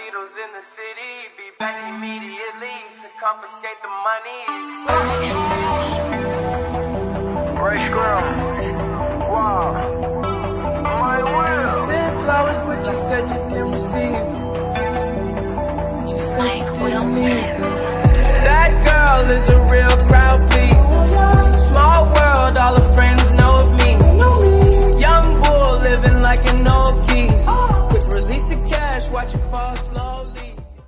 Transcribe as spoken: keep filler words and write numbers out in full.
needles in the city. Be back immediately to confiscate the monies. Myerscough. Wow. My will. Sent flowers, but you said you didn't receive. But you said you didn't need them. That girl is a real